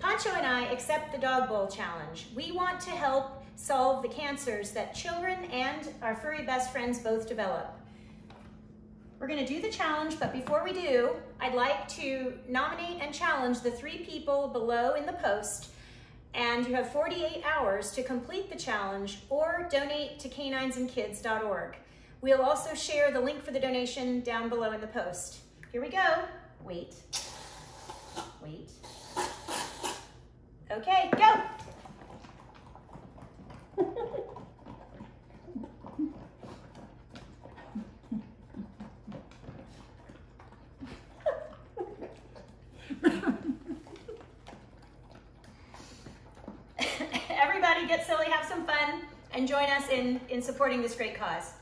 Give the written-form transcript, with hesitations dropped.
Pancho and I accept the Dog Bowl Challenge. We want to help solve the cancers that children and our furry best friends both develop. We're gonna do the challenge, but before we do, I'd like to nominate and challenge the 3 people below in the post, and you have 48 hours to complete the challenge or donate to caninesandkids.org. We'll also share the link for the donation down below in the post. Here we go. Wait. Okay, go. Everybody get silly, have some fun, and join us in supporting this great cause.